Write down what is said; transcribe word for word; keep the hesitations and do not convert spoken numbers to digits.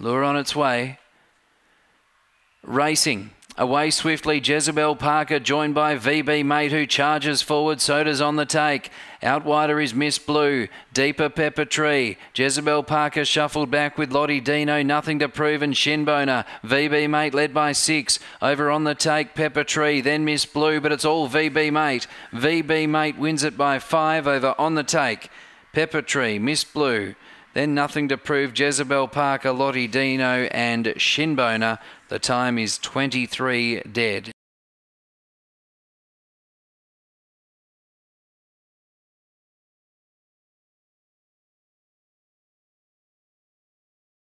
Lure on its way. Racing. Away swiftly, Jezebel Parker, joined by V B Mate, who charges forward. So does On the Take. Out wider is Miss Blue. Deeper Pepper Tree. Jezebel Parker shuffled back with Lottie Dino. Nothing to Prove and Shinboner. V B Mate led by six. Over On the Take, Pepper Tree. Then Miss Blue, but it's all V B Mate. V B Mate wins it by five over On the Take. Pepper Tree, Miss Blue. Then Nothing to Prove, Jezebel Parker, Lottie Dino and Shinboner. The time is twenty-three dead.